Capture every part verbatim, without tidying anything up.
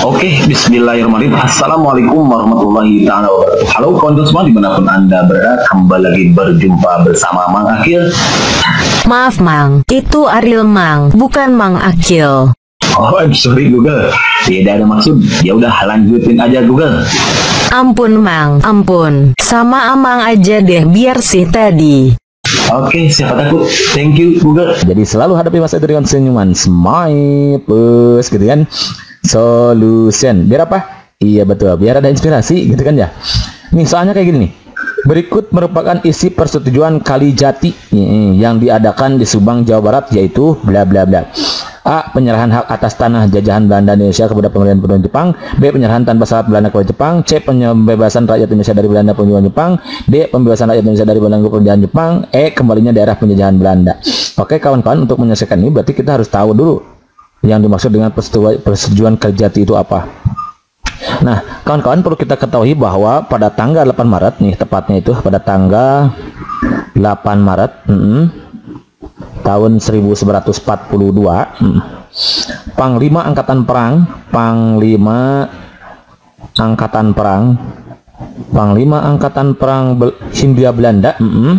Oke, bismillahirrahmanirrahim. Assalamualaikum warahmatullahi taala wabarakatuh. Halo kawan semua dimanapun anda berada, kembali lagi berjumpa bersama Mang Akil. Maaf Mang, itu Ariel Mang, bukan Mang Akil. Oh, I'm sorry Google, tidak ada maksud. Ya udah lanjutin aja Google. Ampun Mang, ampun. Sama Amang aja deh, biar sih tadi. Oke, siapa takut? Thank you Google. Jadi selalu hadapi masa itu dengan senyuman, smile, plus gitu kan. Solution, biar apa? Iya betul, biar ada inspirasi gitu kan ya. Nih soalnya kayak gini nih. Berikut merupakan isi persetujuan Kalijati yang diadakan di Subang, Jawa Barat, yaitu bla bla bla. A. Penyerahan hak atas tanah jajahan Belanda Indonesia kepada pemerintahan penuh Jepang. B. Penyerahan tanpa syarat Belanda kepada Jepang. C. Pembebasan rakyat Indonesia dari Belanda penjajahan Jepang. D. Pembebasan rakyat Indonesia dari Belanda penjajahan Jepang. E. Kembalinya daerah penjajahan Belanda. Oke kawan-kawan, untuk menyelesaikan ini berarti kita harus tahu dulu yang dimaksud dengan persetujuan Kalijati itu apa. Nah, kawan-kawan perlu kita ketahui bahwa pada tanggal delapan Maret nih, tepatnya itu pada tanggal delapan Maret mm, tahun seribu sembilan ratus empat puluh dua, mm, Panglima Angkatan Perang, Panglima Angkatan Perang, Panglima Angkatan Perang Bel Hindia Belanda, mm,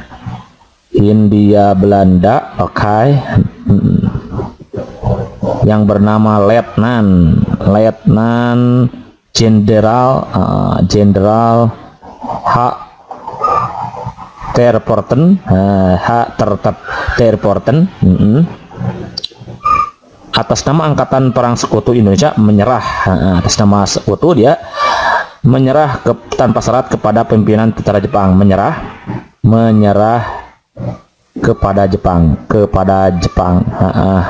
Hindia Belanda, oke, okay. mm, yang bernama Letnan Letnan Jenderal uh, Jenderal H. Terporten uh, H. Terporten mm -hmm. atas nama Angkatan Perang Sekutu Indonesia menyerah, uh, atas nama sekutu dia menyerah ke, tanpa syarat kepada pimpinan tentara Jepang, menyerah menyerah kepada Jepang kepada Jepang uh, uh.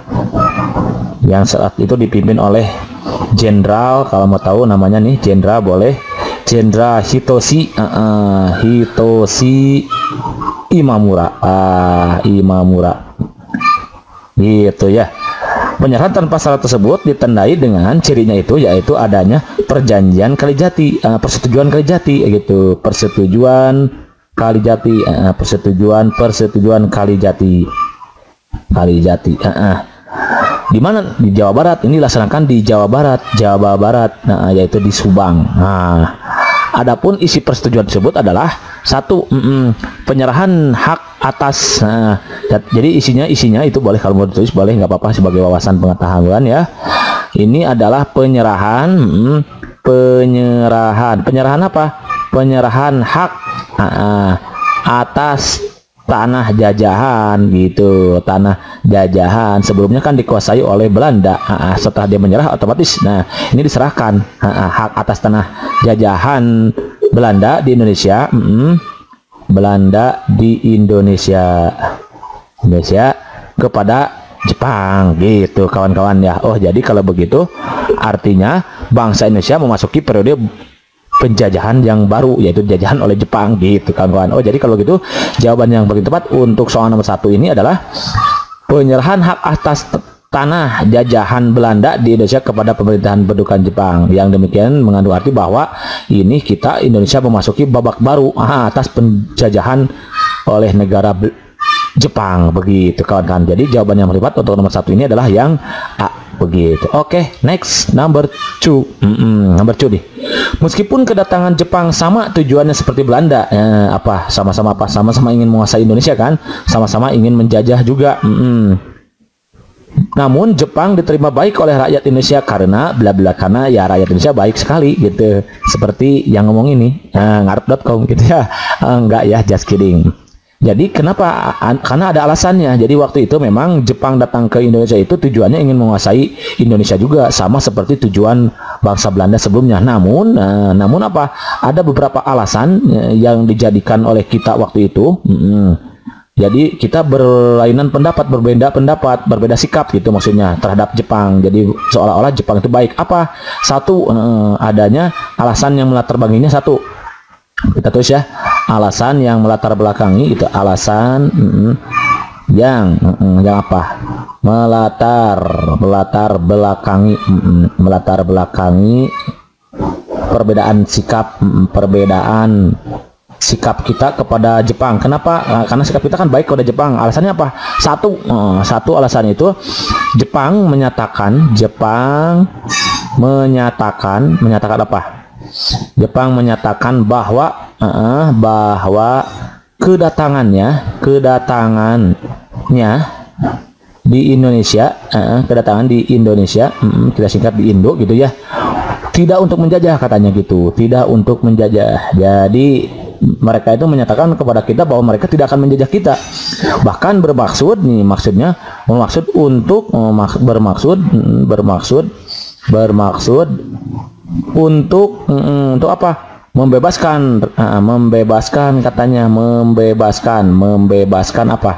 yang saat itu dipimpin oleh Jenderal, kalau mau tahu namanya nih, Jenderal boleh, Jenderal Hitoshi uh, uh, Hitoshi Imamura, uh, Imamura gitu ya. Penyerahan tanpa syarat tersebut ditandai dengan cirinya itu, yaitu adanya perjanjian Kalijati, uh, persetujuan Kalijati gitu, persetujuan Kalijati, uh, persetujuan persetujuan Kalijati Kalijati uh, uh. Di mana? Di Jawa Barat. Ini dilaksanakan di Jawa Barat, Jawa Barat, nah, yaitu di Subang. Nah, adapun isi persetujuan tersebut adalah satu, mm -mm, penyerahan hak atas. Nah, jadi isinya isinya itu boleh kalau mau ditulis boleh, nggak apa-apa, sebagai wawasan pengetahuan ya. Ini adalah penyerahan, mm, penyerahan, penyerahan apa? Penyerahan hak uh, atas tanah jajahan gitu, tanah jajahan sebelumnya kan dikuasai oleh Belanda. Nah, setelah dia menyerah otomatis, nah ini diserahkan nah, hak atas tanah jajahan Belanda di Indonesia, mm, Belanda di Indonesia, Indonesia kepada Jepang gitu kawan-kawan ya. Oh jadi kalau begitu artinya bangsa Indonesia memasuki periode penjajahan yang baru, yaitu jajahan oleh Jepang gitu kawan-kawan. Oh jadi kalau gitu jawaban yang paling tepat untuk soal nomor satu ini adalah penyerahan hak atas tanah jajahan Belanda di Indonesia kepada pemerintahan pendudukan Jepang. Yang demikian mengandung arti bahwa ini kita Indonesia memasuki babak baru ah, atas penjajahan oleh negara Jepang begitu kawan-kawan. Jadi jawaban yang paling tepat untuk nomor satu ini adalah yang A begitu. Oke, okay, next number two. Mm -mm, number two nih. Meskipun kedatangan Jepang sama tujuannya seperti Belanda, eh, apa sama-sama apa sama-sama ingin menguasai Indonesia kan, sama-sama ingin menjajah juga. Mm -mm. Namun Jepang diterima baik oleh rakyat Indonesia karena bla bla karena ya rakyat Indonesia baik sekali gitu. Seperti yang ngomong ini, eh, ngarep dot com gitu ya. Eh, enggak ya, just kidding. Jadi kenapa? Karena ada alasannya. Jadi waktu itu memang Jepang datang ke Indonesia itu tujuannya ingin menguasai Indonesia juga, sama seperti tujuan bangsa Belanda sebelumnya. Namun, nah, namun apa? Ada beberapa alasan yang dijadikan oleh kita waktu itu. Hmm. Jadi kita berlainan pendapat, berbeda pendapat, berbeda sikap gitu maksudnya terhadap Jepang. Jadi seolah-olah Jepang itu baik. Apa? Satu, eh, adanya alasan yang melatar belakanginya satu. Kita tulis ya, alasan yang melatar belakangi itu alasan mm, yang mm, yang apa? Melatar melatar belakangi mm, melatar belakangi perbedaan sikap mm, perbedaan sikap kita kepada Jepang. Kenapa? Nah, karena sikap kita kan baik kepada Jepang. Alasannya apa? Satu, uh, satu alasan itu Jepang menyatakan Jepang menyatakan menyatakan apa? Jepang menyatakan bahwa uh, bahwa kedatangannya kedatangannya di Indonesia, uh, kedatangan di Indonesia, um, kita singkat di Indo gitu ya, tidak untuk menjajah katanya gitu, tidak untuk menjajah. Jadi mereka itu menyatakan kepada kita bahwa mereka tidak akan menjajah kita, bahkan bermaksud nih maksudnya bermaksud untuk bermaksud bermaksud bermaksud untuk untuk apa? Membebaskan uh, membebaskan katanya membebaskan membebaskan apa?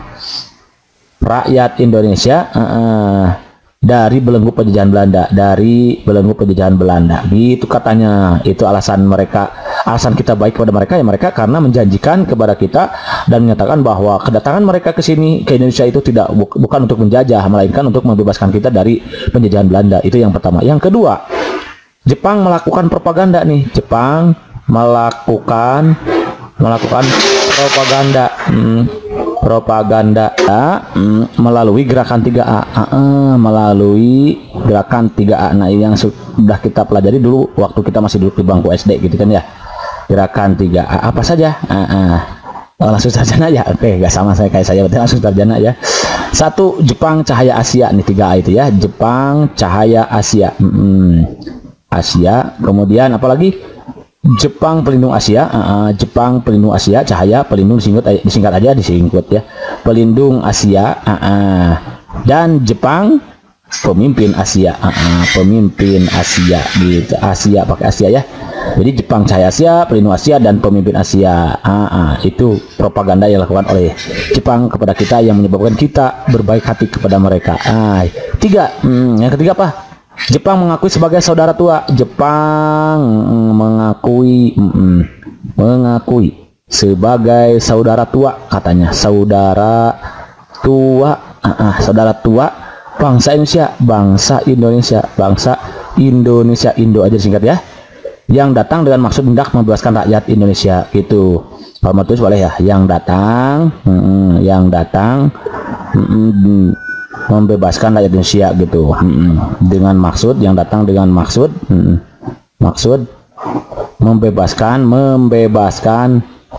Rakyat Indonesia uh, uh, dari belenggu penjajahan Belanda, dari belenggu penjajahan Belanda, gitu katanya. Itu alasan mereka, alasan kita baik kepada mereka ya mereka karena menjanjikan kepada kita dan menyatakan bahwa kedatangan mereka ke sini ke Indonesia itu tidak bu, bukan untuk menjajah, melainkan untuk membebaskan kita dari penjajahan Belanda. Itu yang pertama. Yang kedua, Jepang melakukan propaganda nih. Jepang melakukan melakukan propaganda. Hmm. propaganda mm, melalui gerakan tiga A, uh, uh, melalui gerakan tiga A. Nah, yang sudah kita pelajari dulu waktu kita masih duduk di bangku S D gitu kan ya. Gerakan tiga A apa saja? Uh, uh. Oh, langsung sarjana ya. Oke, nggak sama saya kayak saya, berarti langsung sarjana ya. Satu, Jepang Cahaya Asia nih, tiga A itu ya. Jepang Cahaya Asia. Hmm, Asia. Kemudian apalagi? Jepang Pelindung Asia, uh, Jepang Pelindung Asia, Cahaya Pelindung disingkat, disingkat aja disingkat ya, Pelindung Asia, uh, uh. dan Jepang Pemimpin Asia, uh, uh. Pemimpin Asia gitu, Asia pakai Asia ya. Jadi Jepang Cahaya Asia, Pelindung Asia, dan Pemimpin Asia, uh, uh. itu propaganda yang dilakukan oleh Jepang kepada kita yang menyebabkan kita berbaik hati kepada mereka. Uh, tiga, hmm, yang ketiga apa? Jepang mengakui sebagai saudara tua. Jepang mengakui mm, mengakui sebagai saudara tua katanya. Saudara tua, uh, uh, saudara tua bangsa Indonesia, bangsa Indonesia, bangsa Indonesia, Indo aja singkat ya. Yang datang dengan maksud hendak membebaskan rakyat Indonesia gitu. Kalau mau tulis boleh ya. Yang datang, mm, yang datang. Mm, membebaskan rakyat Indonesia gitu, hmm, dengan maksud yang datang dengan maksud hmm, maksud membebaskan membebaskan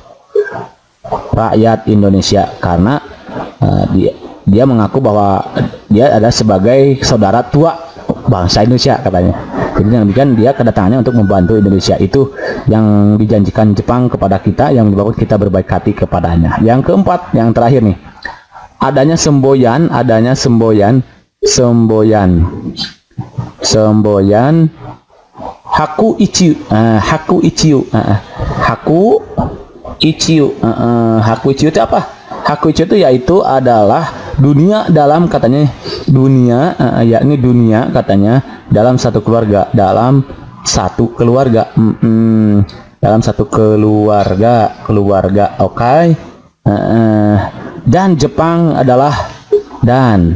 rakyat Indonesia karena uh, dia dia mengaku bahwa dia adalah sebagai saudara tua bangsa Indonesia katanya. Jadi yang demikian dia kedatangannya untuk membantu Indonesia, itu yang dijanjikan Jepang kepada kita yang menyebabkan kita berbaik hati kepadanya. Yang keempat, yang terakhir nih, adanya semboyan, adanya semboyan, semboyan, semboyan, haku ichiu, uh, haku ichiu, uh, haku ichiu, uh, uh, haku ichiu itu apa? Haku ichiu itu yaitu adalah dunia dalam katanya dunia, uh, yakni dunia katanya dalam satu keluarga, dalam satu keluarga, mm -mm, dalam satu keluarga, keluarga, oke. Okay? Uh, uh, dan Jepang adalah dan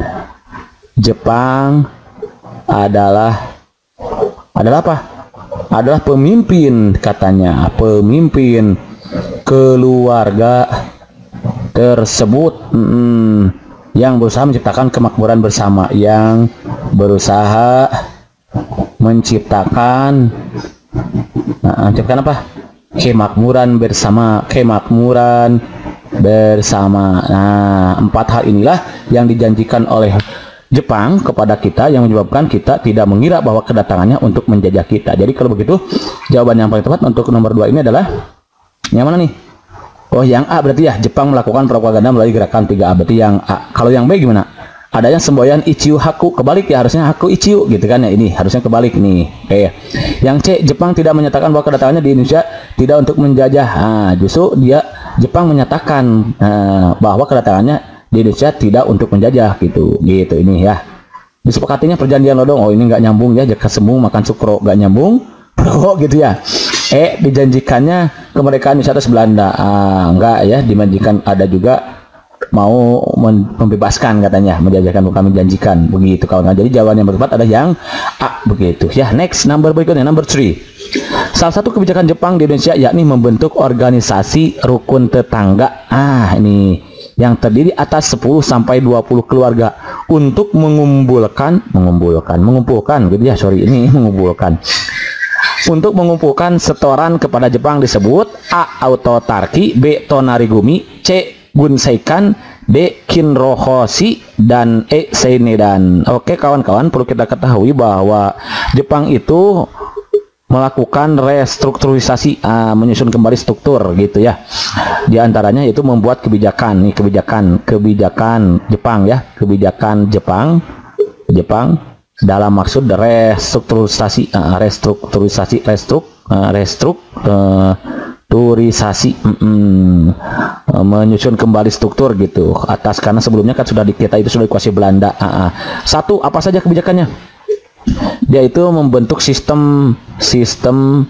Jepang adalah adalah apa? Adalah pemimpin katanya, pemimpin keluarga tersebut mm, yang berusaha menciptakan kemakmuran bersama, yang berusaha menciptakan nah, menciptakan apa? Kemakmuran bersama, kemakmuran bersama. Nah, empat hal inilah yang dijanjikan oleh Jepang kepada kita yang menyebabkan kita tidak mengira bahwa kedatangannya untuk menjajah kita. Jadi kalau begitu, jawaban yang paling tepat untuk nomor dua ini adalah yang mana nih? Oh, yang A berarti ya, Jepang melakukan propaganda melalui gerakan tiga A. Berarti yang A. Kalau yang B gimana? Adanya semboyan ichiu haku, kebalik ya, harusnya haku ichiu gitu kan ya, ini harusnya kebalik nih. Oke. Yang C, Jepang tidak menyatakan bahwa kedatangannya di Indonesia tidak untuk menjajah. Nah, justru dia Jepang menyatakan uh, bahwa kedatangannya di Indonesia tidak untuk menjajah gitu. Gitu ini ya. Disepakatinya perjanjian Lodong. Oh, ini nggak nyambung ya, jaka sembung makan sukro, nggak nyambung. Bro gitu ya. Eh, dijanjikannya kemerdekaan Indonesia atas Belanda. Ah, enggak ya, dijanjikan ada juga mau membebaskan katanya, menjajahkan bukan menjanjikan begitu kawan. Jadi jawaban yang tepat adalah yang A begitu ya. Next, number berikutnya, number three. Salah satu kebijakan Jepang di Indonesia yakni membentuk organisasi rukun tetangga. Ah, ini yang terdiri atas sepuluh sampai dua puluh keluarga. untuk mengumpulkan mengumpulkan mengumpulkan gitu ya, sorry ini mengumpulkan untuk mengumpulkan setoran kepada Jepang disebut A. Autarki, B. Tonarigumi, C. Gunseikan, D. Kinrohoshi, dan E. Seinedan. Oke kawan-kawan, perlu kita ketahui bahwa Jepang itu melakukan restrukturisasi, uh, menyusun kembali struktur gitu ya. Di antaranya itu membuat kebijakan, nih kebijakan kebijakan Jepang ya, kebijakan Jepang Jepang dalam maksud restrukturisasi, uh, restrukturisasi, restruk, uh, restrukturisasi, uh, mm, uh, menyusun kembali struktur gitu. Atas karena sebelumnya kan sudah di kita itu sudah dikuasai Belanda. Uh, uh. Satu, apa saja kebijakannya? Dia itu membentuk sistem sistem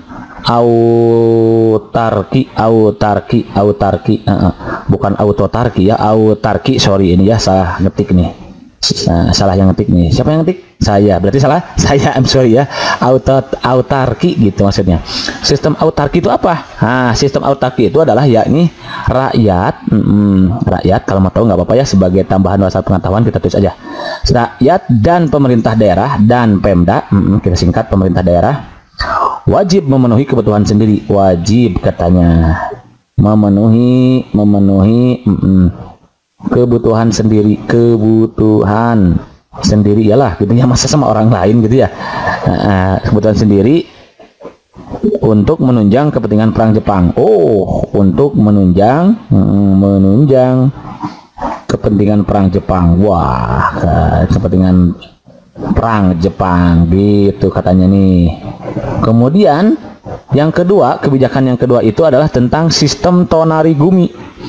autarki, autarki, autarki, uh, uh. bukan autotarki ya, autarki. Sorry ini ya salah ngetik nih. Nah, salah yang ngetik nih. Siapa yang ngetik? Saya. Berarti salah. Saya. I'm sorry ya. Auto autarki gitu maksudnya. Sistem autarki itu apa? Nah, sistem autarki itu adalah yakni rakyat, mm, rakyat kalau mau tahu nggak apa-apa ya, sebagai tambahan dasar pengetahuan kita tulis aja. Rakyat dan pemerintah daerah dan Pemda, mm, kita singkat pemerintah daerah, wajib memenuhi kebutuhan sendiri. Wajib katanya memenuhi memenuhi mm, kebutuhan sendiri, kebutuhan sendiri yalah gitu ya, masa sama orang lain gitu ya. Nah, kebutuhan sendiri untuk menunjang kepentingan perang Jepang. Oh, untuk menunjang menunjang kepentingan perang Jepang. Wah, kepentingan perang Jepang gitu katanya nih. Kemudian yang kedua, kebijakan yang kedua itu adalah tentang sistem tonarigumi.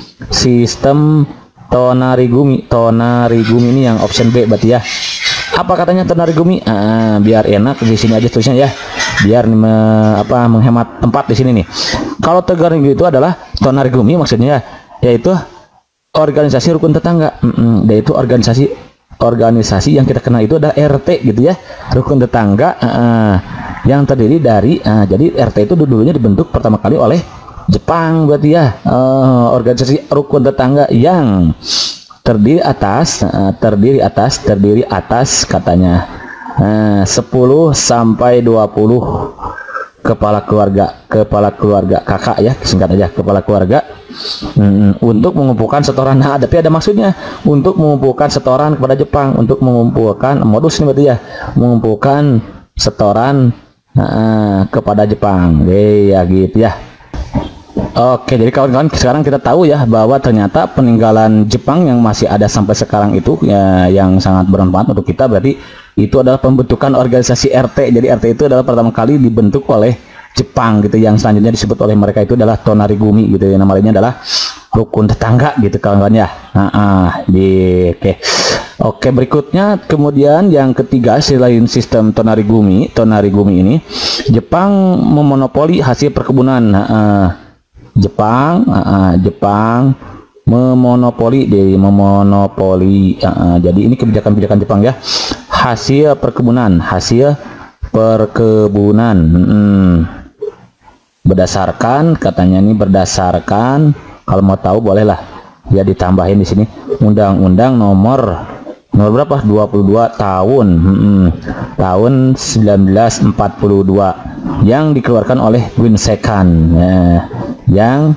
Sistem tonarigumi, tonarigumi ini yang option B berarti ya. Apa katanya tonarigumi? Ah, biar enak di sini aja tulisnya ya. Biar me, apa menghemat tempat di sini nih. Kalau tonarigumi itu adalah tonarigumi maksudnya yaitu organisasi rukun tetangga. Mm -mm, yaitu organisasi organisasi yang kita kenal itu ada R T gitu ya, rukun tetangga, uh, yang terdiri dari uh, jadi R T itu dulunya dibentuk pertama kali oleh Jepang berarti ya, uh, organisasi rukun tetangga yang terdiri atas uh, terdiri atas terdiri atas katanya uh, sepuluh sampai dua puluh kepala keluarga kepala keluarga kakak ya, singkat aja kepala keluarga, hmm, untuk mengumpulkan setoran. Nah, tapi ada maksudnya untuk mengumpulkan setoran kepada Jepang, untuk mengumpulkan modus ini berarti ya, mengumpulkan setoran uh, kepada Jepang. Oke, ya gitu ya. Oke, jadi kawan-kawan sekarang kita tahu ya bahwa ternyata peninggalan Jepang yang masih ada sampai sekarang itu ya, yang sangat bermanfaat untuk kita, berarti itu adalah pembentukan organisasi R T. Jadi R T itu adalah pertama kali dibentuk oleh Jepang gitu, yang selanjutnya disebut oleh mereka itu adalah tonarigumi gitu ya, namanya adalah rukun tetangga gitu kawan-kawan ya. Nah, ah, di oke. Oke, berikutnya kemudian yang ketiga, selain sistem tonarigumi, tonarigumi ini Jepang memonopoli hasil perkebunan. Nah, ah, Jepang, uh, Jepang memonopoli, di memonopoli. Uh, jadi ini kebijakan-kebijakan Jepang ya. Hasil perkebunan, hasil perkebunan. Hmm. Berdasarkan katanya ini berdasarkan, kalau mau tahu bolehlah ya ditambahin di sini Undang-Undang nomor nomor berapa? dua puluh dua tahun hmm, tahun seribu sembilan ratus empat puluh dua yang dikeluarkan oleh Gunseikan. Nah, yang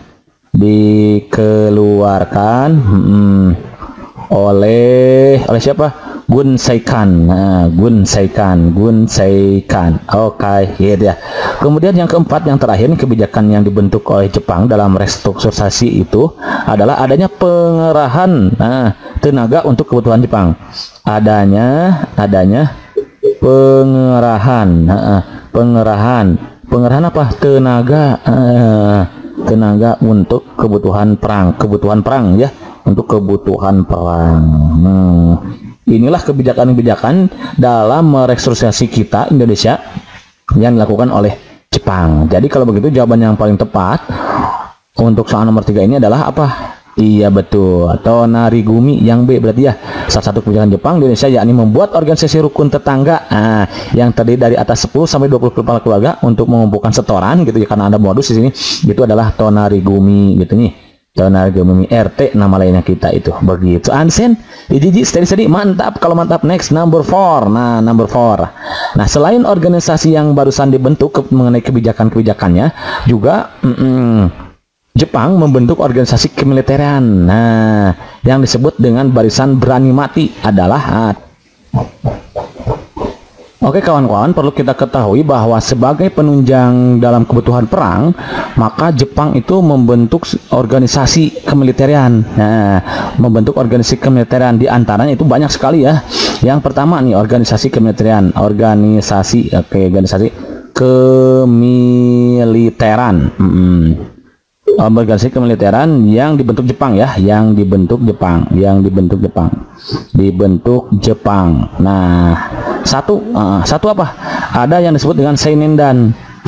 dikeluarkan hmm, oleh oleh siapa? Gunseikan. Nah, Gunseikan, Gunseikan. Oke, okay, gitu ya. Kemudian yang keempat, yang terakhir, kebijakan yang dibentuk oleh Jepang dalam restrukturisasi itu adalah adanya pengerahan nah, tenaga untuk kebutuhan Jepang. Adanya adanya pengerahan, nah, pengerahan, pengerahan apa? Tenaga, uh, tenaga untuk kebutuhan perang, kebutuhan perang ya, untuk kebutuhan perang. Hmm. Inilah kebijakan-kebijakan dalam merestrukturisasi kita Indonesia yang dilakukan oleh Jepang. Jadi kalau begitu jawaban yang paling tepat untuk soal nomor tiga ini adalah apa? Iya betul, tonarigumi yang B berarti ya. Salah satu kebijakan Jepang di Indonesia yakni membuat organisasi rukun tetangga nah, yang terdiri dari atas sepuluh sampai dua puluh kepala keluarga untuk mengumpulkan setoran gitu ya, karena ada modus di sini. Itu adalah tonarigumi gitu nih. tenaga mimi R T nama lainnya kita itu begitu. Ansen Iji steady steady mantap. Kalau mantap, next number four. Nah, number four. Nah, selain organisasi yang barusan dibentuk ke, mengenai kebijakan-kebijakannya, juga mm -mm, Jepang membentuk organisasi kemiliteran. Nah, yang disebut dengan Barisan Berani Mati adalah ah, Oke kawan-kawan, perlu kita ketahui bahwa sebagai penunjang dalam kebutuhan perang, maka Jepang itu membentuk organisasi kemiliteran. Nah, membentuk organisasi kemiliteran di antaranya itu banyak sekali ya. Yang pertama nih, organisasi kemiliteran, organisasi oke, organisasi kemiliteran. Hmm. Organisasi kemiliteran yang dibentuk Jepang ya, yang dibentuk Jepang, yang dibentuk Jepang, dibentuk Jepang. Nah, satu, uh, satu apa? Ada yang disebut dengan Seinendan,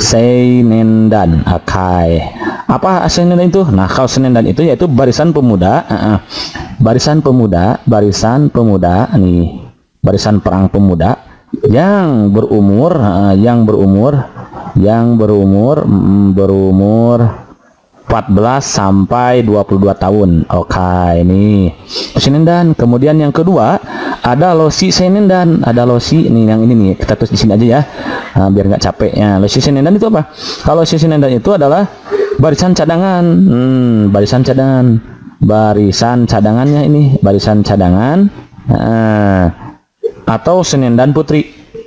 Seinendan. Oke, okay. Apa Seinendan itu? Nah, kalau Seinendan itu yaitu barisan pemuda, uh, uh, barisan pemuda, barisan pemuda, nih, barisan perang pemuda yang berumur, uh, yang berumur, yang berumur, mm, berumur empat belas sampai dua puluh dua tahun. Oke, okay, ini Seinendan. Kemudian yang kedua ada Loshi Seinendan. Ada Loshi nih, yang ini nih kita tulis di sini aja ya, nah, biar nggak capek ya. Loshi Seinendan itu apa? Kalau Loshi Seinendan itu adalah barisan cadangan. Hmm, barisan cadangan. Barisan cadangannya ini, barisan cadangan. Nah, atau Seinendan Putri.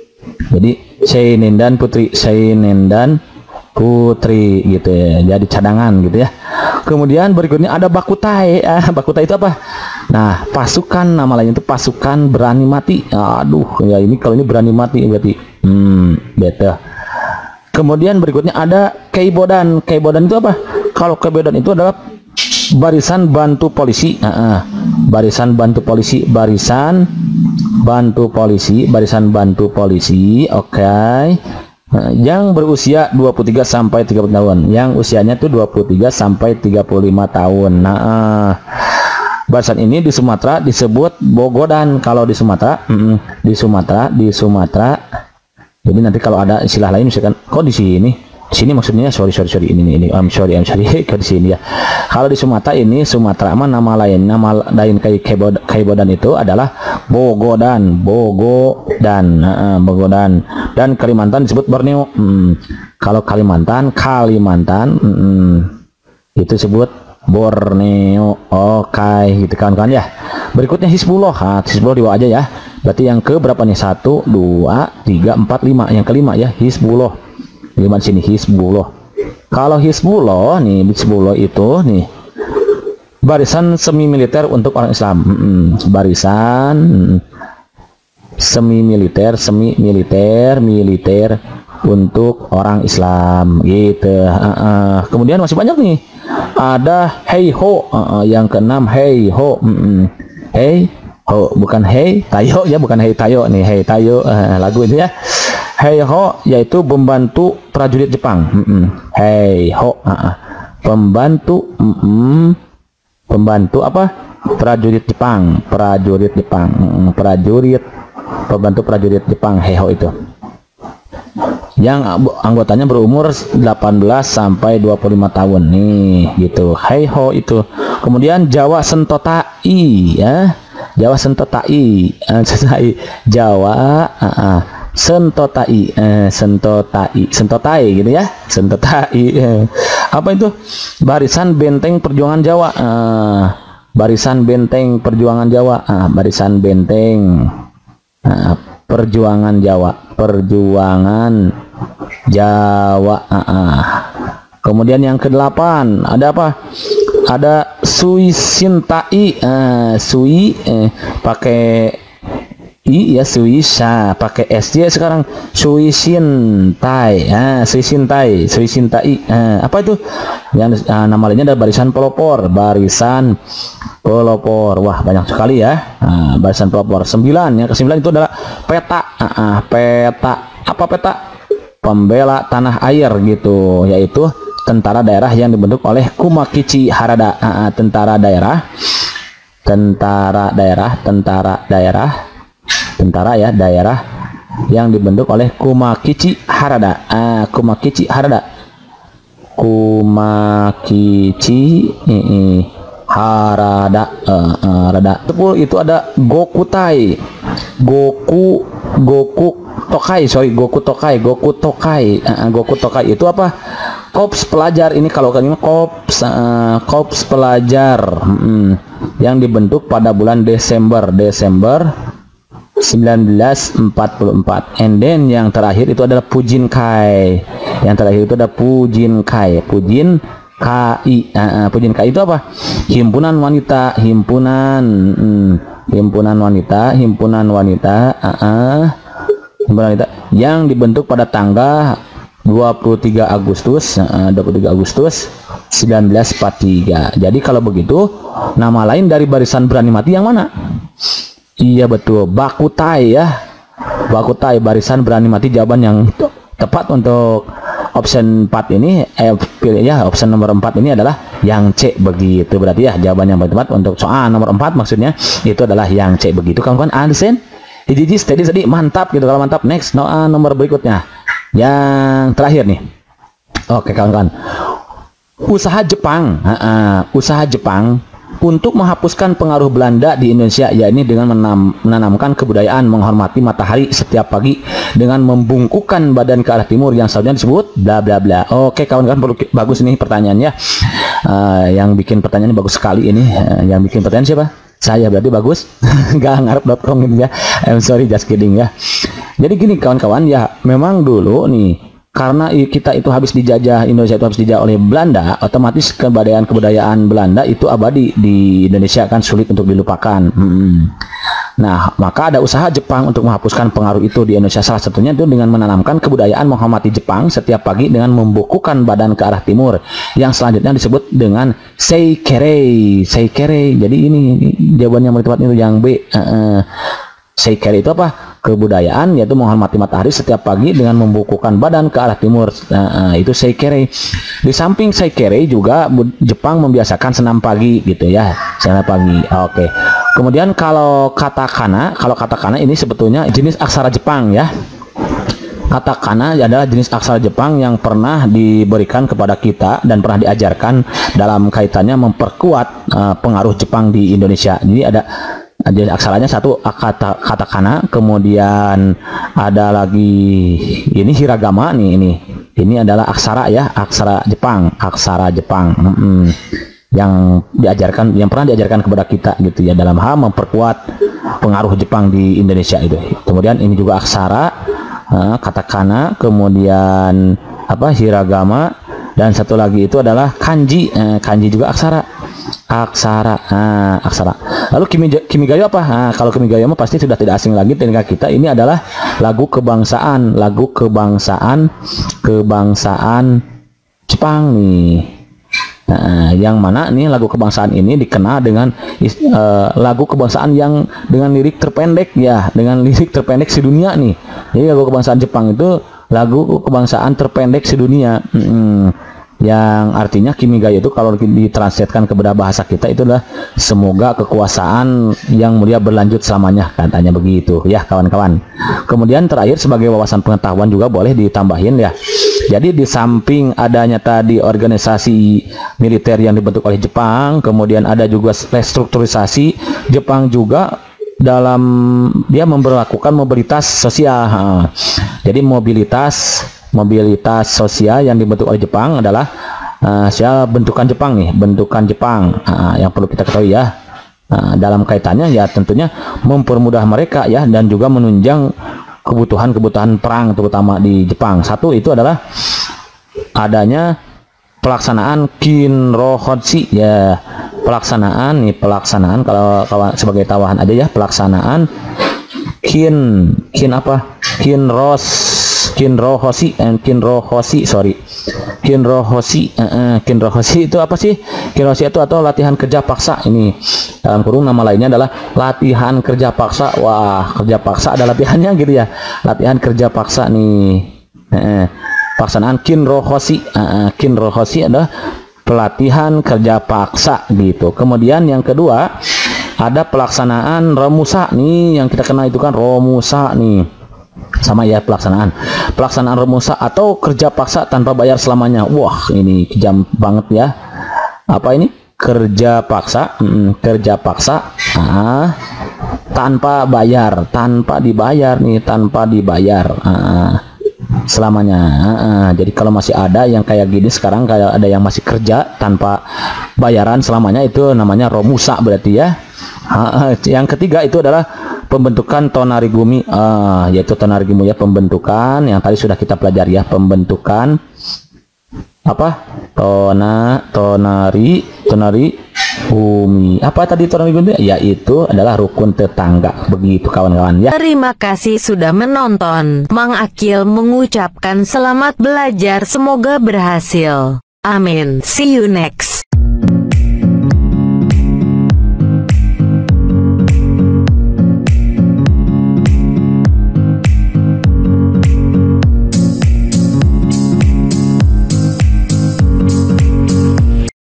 Jadi Seinendan Putri, Seinendan Putri gitu ya, jadi cadangan gitu ya. Kemudian berikutnya ada Bakutai. Ah, Bakutai itu apa? Nah, pasukan, nama lainnya itu pasukan berani mati. Aduh, ya ini kalau ini berani mati berarti hmm, beta. Kemudian berikutnya ada Keibodan. Keibodan itu apa? Kalau Keibodan itu adalah barisan bantu polisi. Ah, ah. Barisan bantu polisi, barisan bantu polisi, barisan bantu polisi. Oke. Okay. Yang berusia dua puluh tiga sampai tiga puluh tahun, yang usianya tuh dua puluh tiga sampai tiga puluh lima tahun. Nah, barisan ini di Sumatera disebut Bogodan. Kalau di Sumatera, mm, di Sumatera, di Sumatera. Jadi nanti kalau ada istilah lain misalkan, kok di sini, di sini maksudnya sorry sorry sorry ini ini, I'm sorry I'm sorry ke di sini ya. Kalau di Sumatera ini, Sumatera mah nama lain, nama lain kayak Keibodan, Keibodan itu adalah Bogodan, Bogodan, uh, Bogodan. Dan Kalimantan disebut Borneo. Hmm. Kalau Kalimantan, Kalimantan, hmm, itu disebut Borneo. Oke, okay, gitu kan-kan ya. Berikutnya Hizbullah. Nah, Hizbullah di bawah aja ya. Berarti yang ke berapa nih? Satu, dua, tiga, empat, lima. Yang kelima ya, Hizbullah. Lima di sini Hizbullah. Kalau Hizbullah nih, Hizbullah itu nih barisan semi militer untuk orang Islam. Hmm, barisan hmm, semi militer, semi militer, militer untuk orang Islam gitu. Uh, uh. Kemudian masih banyak nih. Ada Hey Ho, uh, uh. yang keenam Hey Ho. Mm -mm. Hey Ho, bukan Hey Tayo ya, bukan Hey Tayo nih, Hey Tayo uh, lagu itu ya. Hey Ho yaitu pembantu prajurit Jepang. Mm -mm. Hey Ho, uh, uh. pembantu, mm -mm. pembantu apa? Prajurit Jepang, prajurit Jepang, mm -mm. prajurit pembantu prajurit Jepang, Heiho itu, yang anggotanya berumur delapan belas sampai dua puluh lima tahun nih gitu, Heiho itu. Kemudian Jawa Sentotai ya, Jawa Sentotai, uh, Jawa uh, uh, Sentotai, uh, Sentotai, Sentotai gitu ya, Sentotai. Uh. Apa itu? Barisan Benteng Perjuangan Jawa, uh, Barisan Benteng Perjuangan Jawa, uh, Barisan Benteng Nah, Perjuangan Jawa, Perjuangan Jawa. Uh, uh. Kemudian yang kedelapan ada apa? Ada Sui Shintai, uh, Sui eh, pakai I ya, Sui Sha pakai S J sekarang, Sui Shintai, ah, Sui Shintai, Sui Shintai. Uh, apa itu? Yang uh, nama lainnya ada barisan pelopor, barisan pelopor. Wah, banyak sekali ya. Nah, barisan pelopor. Sembilan. Yang kesembilan itu adalah peta. Ah, ah, peta. Apa peta? Pembela tanah air gitu, yaitu tentara daerah yang dibentuk oleh Kumakichi Harada. Ah, ah, tentara daerah. Tentara daerah, tentara daerah. Tentara ya, daerah yang dibentuk oleh Kumakichi Harada. Ah, Kumakichi Harada. Kumakichi ini Harada uh, uh, rada. Itu ada Gokutai, Goku Goku Tokai, sorry Goku Tokai, Goku Tokai, uh, Goku Tokai itu apa? Korps pelajar. Ini kalau kan ini korps uh, korps pelajar hmm, yang dibentuk pada bulan Desember Desember seribu sembilan ratus empat puluh empat. And then yang terakhir itu adalah Pujinkai. Yang terakhir itu ada Pujinkai. Pujin K I. Uh, Pujinkai itu apa? Himpunan wanita, himpunan hmm, himpunan wanita, himpunan wanita, uh, uh, himpunan wanita yang dibentuk pada tanggal dua puluh tiga Agustus uh, dua puluh tiga Agustus seribu sembilan ratus empat puluh tiga. Jadi kalau begitu nama lain dari Barisan Berani Mati yang mana? Iya betul, Bakutai ya. Bakutai, Barisan Berani Mati. Jawaban yang tepat untuk option empat ini, eh pilih ya, option nomor empat ini adalah yang C begitu. Berarti ya jawaban yang tepat untuk soal nomor empat maksudnya itu adalah yang C begitu. Kawan-kawan understand? Jadi steady steady, mantap gitu. Kalau mantap, next no, uh, nomor berikutnya. Yang terakhir nih. Oke kawan-kawan. Usaha Jepang, uh, uh, usaha Jepang untuk menghapuskan pengaruh Belanda di Indonesia, yakni dengan menanam, menanamkan kebudayaan menghormati matahari setiap pagi dengan membungkukkan badan ke arah timur yang selanjutnya disebut bla bla bla. Oke kawan-kawan, bagus nih pertanyaannya. Uh, yang bikin pertanyaannya bagus sekali ini. Uh, yang bikin pertanyaan siapa? Saya, berarti bagus. Nggak ngarep dot com gitu ya. I'm sorry, just kidding ya. Jadi gini kawan-kawan ya, memang dulu nih karena kita itu habis dijajah, Indonesia itu habis dijajah oleh Belanda, otomatis kebudayaan-kebudayaan Belanda itu abadi di Indonesia, kan sulit untuk dilupakan. Hmm. Nah, maka ada usaha Jepang untuk menghapuskan pengaruh itu di Indonesia. Salah satunya itu dengan menanamkan kebudayaan menghormati Jepang setiap pagi dengan membukukan badan ke arah timur, yang selanjutnya disebut dengan Seikere. Seikere. Jadi ini, ini jawaban yang tepat itu yang B. Uh, uh. Seikere itu apa? Kebudayaan, yaitu menghormati matahari setiap pagi dengan membukukan badan ke arah timur. Nah, itu Seikere. Di samping Seikere juga Jepang membiasakan senam pagi gitu ya, senam pagi. Oke. Kemudian kalau katakana, kalau katakana ini sebetulnya jenis aksara Jepang ya. Katakana adalah jenis aksara Jepang yang pernah diberikan kepada kita dan pernah diajarkan dalam kaitannya memperkuat uh, pengaruh Jepang di Indonesia. Jadi ada jadi aksaranya satu kata katakana, kemudian ada lagi ini hiragama nih, ini ini adalah aksara ya, aksara Jepang, aksara Jepang hmm, yang diajarkan, yang pernah diajarkan kepada kita gitu ya, dalam hal memperkuat pengaruh Jepang di Indonesia itu. Kemudian ini juga aksara uh, katakana, kemudian apa hiragama, dan satu lagi itu adalah kanji. uh, kanji juga aksara. Aksara, nah, aksara. Lalu Kimi, Kimigayo apa? Nah, kalau Kimigayo mah pasti sudah tidak asing lagi telinga kita. Ini adalah lagu kebangsaan, lagu kebangsaan, kebangsaan Jepang nih. Nah, yang mana nih lagu kebangsaan ini dikenal dengan uh, lagu kebangsaan yang dengan lirik terpendek ya, dengan lirik terpendek sedunia nih. Jadi lagu kebangsaan Jepang itu lagu kebangsaan terpendek sedunia. Hmm. Yang artinya Kimigayo itu kalau ditranslatekan kepada bahasa kita itu adalah semoga kekuasaan yang mulia berlanjut selamanya, katanya begitu ya kawan-kawan. Kemudian terakhir sebagai wawasan pengetahuan juga boleh ditambahin ya. Jadi di samping adanya tadi organisasi militer yang dibentuk oleh Jepang, kemudian ada juga restrukturisasi. Jepang juga dalam dia memberlakukan mobilitas sosial. Jadi mobilitas mobilitas sosial yang dibentuk oleh Jepang adalah uh, soal bentukan Jepang nih, bentukan Jepang uh, yang perlu kita ketahui ya. Uh, dalam kaitannya ya tentunya mempermudah mereka ya, dan juga menunjang kebutuhan-kebutuhan perang terutama di Jepang. Satu itu adalah adanya pelaksanaan kinrohoshi ya, pelaksanaan nih pelaksanaan kalau, kalau sebagai tawahan aja ya, pelaksanaan kin kin apa kinros kinrohoshi and kinrohoshi sorry kinrohoshi uh, uh, kinrohoshi itu apa sih? Kinrohoshi itu atau latihan kerja paksa. Ini dalam kurung nama lainnya adalah latihan kerja paksa. Wah, kerja paksa ada latihannya gitu ya, latihan kerja paksa nih. uh, pelaksanaan kinrohoshi. uh, uh, kinrohoshi adalah pelatihan kerja paksa gitu. Kemudian yang kedua ada pelaksanaan romusa nih, yang kita kenal itu kan romusa nih, sama ya, pelaksanaan pelaksanaan romusa atau kerja paksa tanpa bayar selamanya. Wah, ini kejam banget ya. Apa ini? kerja paksa, mm, kerja paksa, ah, tanpa bayar, tanpa dibayar nih, tanpa dibayar, ah, selamanya. Ah, jadi kalau masih ada yang kayak gini sekarang, kayak ada yang masih kerja tanpa bayaran selamanya, itu namanya romusa berarti ya. Ah, yang ketiga itu adalah pembentukan tonarigumi, ah, yaitu tonarigumi ya, pembentukan yang tadi sudah kita pelajari ya, pembentukan apa tona tonari tonari bumi apa tadi tonari bumi, yaitu adalah rukun tetangga. Begitu kawan-kawan ya. Terima kasih sudah menonton. Mang Akil mengucapkan selamat belajar, semoga berhasil. Amin. See you next.